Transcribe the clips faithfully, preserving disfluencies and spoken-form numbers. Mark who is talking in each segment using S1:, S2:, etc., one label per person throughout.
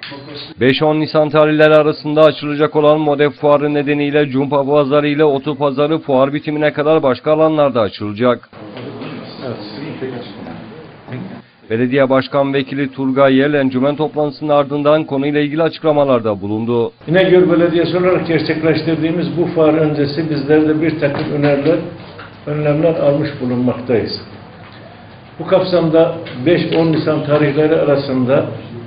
S1: beş on Nisan tarihleri arasında açılacak olan Modef Fuarı nedeniyle Cumpa Pazarı ile Otu Pazarı fuar bitimine kadar başka alanlarda açılacak. Belediye Başkan Vekili Turgay Yel, encümen toplantısının ardından konuyla ilgili açıklamalarda bulundu.
S2: İnegöl Belediyesi olarak gerçekleştirdiğimiz bu fuar öncesi bizler de bir takım öneriler, önlemler almış bulunmaktayız. Bu kapsamda beş on Nisan tarihleri arasında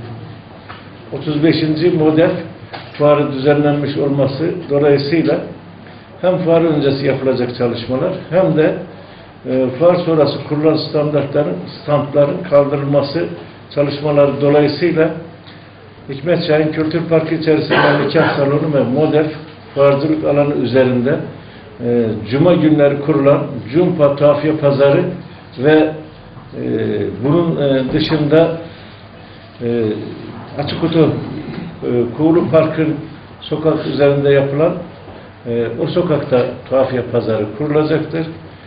S2: otuz beşinci Modef fuarı düzenlenmiş olması dolayısıyla hem fuar öncesi yapılacak çalışmalar hem de e, fuar sonrası kurulan standartların, standların kaldırılması çalışmaları dolayısıyla Hikmet Şahin Kültür Parkı içerisinde nikah salonu ve Modef fuarcılık alanı üzerinde e, Cuma günleri kurulan Cumpa Tuhafiye Pazarı ve e, bunun e, dışında e, Açık Oto e, Kuğulu Park'ın sokak üzerinde yapılan e, o sokakta Tuhafiye Pazarı kurulacaktır.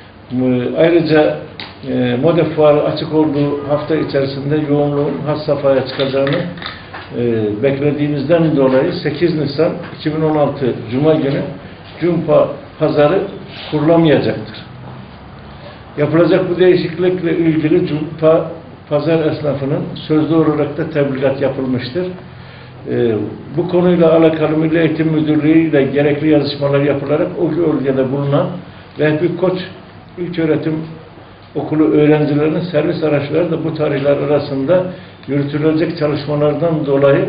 S2: E, ayrıca e, Modef Fuarı açık olduğu hafta içerisinde yoğunluğun has safhaya çıkacağını e, beklediğimizden dolayı sekiz Nisan iki bin on altı Cuma günü Cumpa Pazarı kurulamayacaktır. Yapılacak bu değişiklikle ilgili Cumpa Pazar esnafının sözlü olarak da tebligat yapılmıştır. Ee, bu konuyla alakalı Milli Eğitim Müdürlüğü ile gerekli yazışmalar yapılarak o bölgede bulunan Vehbi Koç İlköğretim Okulu öğrencilerinin servis araçları da bu tarihler arasında yürütülecek çalışmalardan dolayı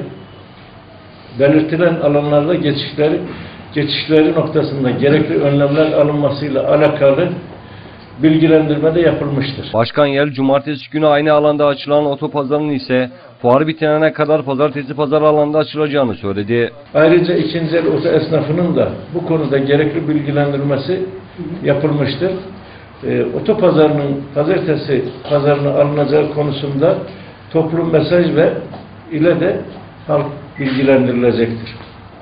S2: belirtilen alanlarda geçişleri, geçişleri noktasında gerekli önlemler alınmasıyla alakalı bilgilendirme de yapılmıştır.
S1: Başkan Yel, cumartesi günü aynı alanda açılan otopazarının ise fuar bitimine kadar pazartesi pazar alanında açılacağını söyledi.
S2: Ayrıca ikinci el oto esnafının da bu konuda gerekli bilgilendirmesi yapılmıştır. E, otopazarının pazartesi pazarına alınacağı konusunda toplum mesaj ve ile de halk bilgilendirilecektir.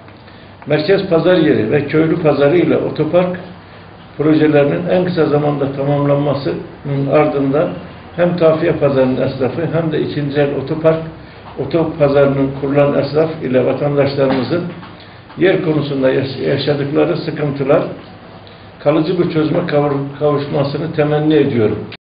S2: Merkez pazar yeri ve köylü pazarı ile otopark projelerinin en kısa zamanda tamamlanmasının ardından hem Tuhafiye Pazarı'nın esnafı hem de ikinci el otopark otopazarının kurulan esnaf ile vatandaşlarımızın yer konusunda yaşadıkları sıkıntılar kalıcı bir çözüme kavuşmasını temenni ediyorum.